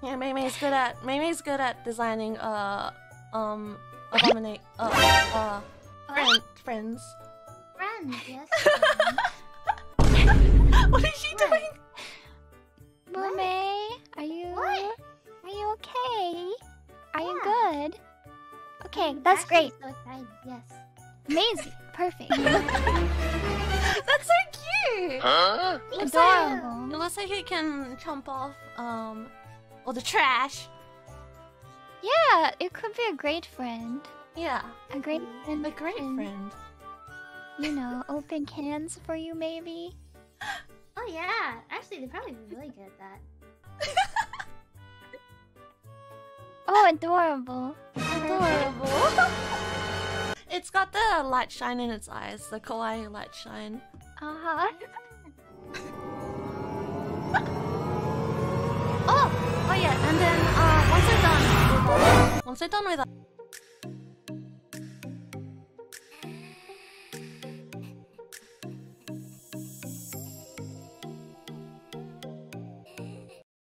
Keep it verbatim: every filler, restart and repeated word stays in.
Yeah, Mei's good at Mei's good at designing uh um abominate uh uh friend, friends. Friends, yes. What is she doing? Mumei, are you What? Are you okay? Are you Yeah. good? Okay, that's great. So excited, yes. Amazing. Perfect. That's so cute. Huh? Looks like, Adorable. it looks like it can jump off um all the trash. Yeah, it could be a great friend. Yeah, A great friend. a great can, friend. You know, open cans for you maybe. Oh yeah, actually they'd probably be really good at that. Oh, adorable. Adorable. It's got the light shine in its eyes, the kawaii light shine. Uh-huh. Oh, oh yeah, and then uh, once they're done, with, uh, once they're done with